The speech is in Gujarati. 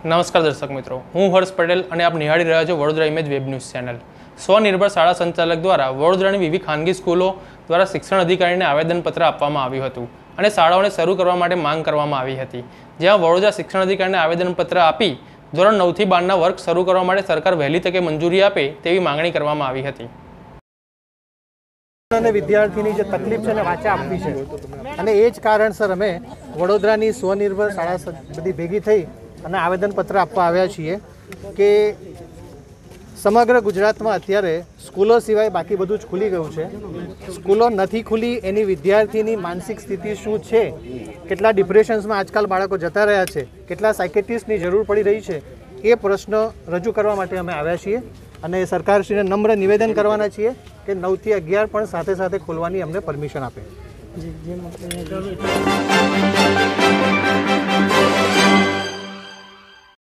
નમસ્કાર દર્શક મિત્રો, હું હર્ષ પટેલ અને આપ નિહાળી રહ્યા છો Vadodara image web news channel. સ્વનિર્ભર શાળા સંચાલક દ્વારા વડોદરાની વિવિધ ખાનગી સ્કૂલો દ્વારા શિક્ષણ અધિકારીને આવેદનપત્ર આપવામાં આવ્યું હતું અને શાળાઓને શરૂ કરવા માટે માંગ કરવામાં આવી હતી। જ્યાં વડોદરા શિક્ષણ અધિકારીને આવેદનપત્ર આપી ધોરણ 9 થી 12ના વર્ગ શરૂ કરવા માટે સરકાર વહેલી તકે મંજૂરી આપે તેવી માંગણી કરવામાં આવી હતી। અને વિદ્યાર્થીની જે તકલીફ છે એને વાચા આપવી છે અને એ જ કારણસર અમે વડોદરાની સ્વનિર્ભર શાળા બધી ભેગી થઈ અને આવેદનપત્ર આપવા આવ્યા છીએ કે સમગ્ર ગુજરાતમાં અત્યારે સ્કૂલો સિવાય બાકી બધું જ ખુલી ગયું છે। સ્કૂલો નથી ખુલી એની વિદ્યાર્થીની માનસિક સ્થિતિ શું છે, કેટલા ડિપ્રેશન્સમાં આજકાલ બાળકો જતા રહ્યા છે, કેટલા સાયકેટ્રિસ્ટની જરૂર પડી રહી છે, એ પ્રશ્ન રજૂ કરવા માટે અમે આવ્યા છીએ અને સરકારશ્રીને નમ્ર નિવેદન કરવાના છીએ કે 9 થી 11 પણ સાથે સાથે ખોલવાની અમને પરમિશન આપે।